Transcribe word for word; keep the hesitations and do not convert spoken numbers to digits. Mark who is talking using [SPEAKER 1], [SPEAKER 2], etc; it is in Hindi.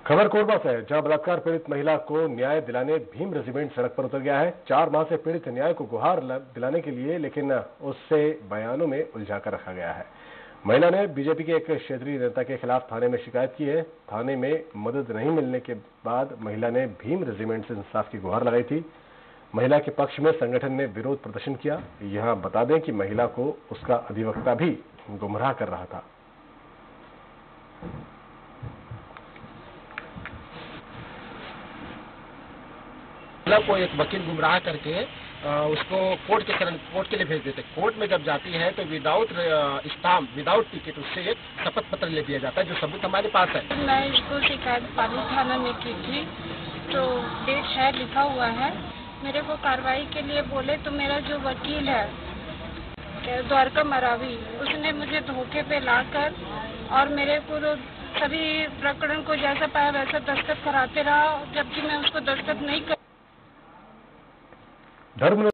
[SPEAKER 1] खबर कोरबा से, जहां बलात्कार पीड़ित महिला को न्याय दिलाने भीम रेजिमेंट सड़क पर उतर गया है। चार माह से पीड़ित न्याय को गुहार दिलाने के लिए, लेकिन उससे बयानों में उलझा कर रखा गया है। महिला ने बीजेपी के एक क्षेत्रीय नेता के खिलाफ थाने में शिकायत की है। थाने में मदद नहीं मिलने के बाद महिला ने भीम रेजिमेंट से इंसाफ की गुहार लगाई थी। महिला के पक्ष में संगठन ने विरोध प्रदर्शन किया। यहां बता दें कि महिला को उसका अधिवक्ता भी गुमराह कर रहा था।
[SPEAKER 2] महिला को एक वकील गुमराह करके उसको कोर्ट के शरण कोर्ट के लिए भेज देते। कोर्ट में जब जाती है तो विदाउट स्टाम्प, विदाउट टिकट उससे एक शपथ पत्र ले दिया जाता है, जो सबूत हमारे पास है।
[SPEAKER 3] मैं इसको शिकायत पाली थाना में की थी, तो डेट है लिखा हुआ है। मेरे को कार्रवाई के लिए बोले तो मेरा जो वकील है द्वारका मरावी, उसने मुझे धोखे पे लाकर और मेरे को सभी प्रकरण को जैसा पाया वैसा दस्तखत कराते रहा, जबकि मैं उसको दस्तखत नहीं कर
[SPEAKER 1] धर्म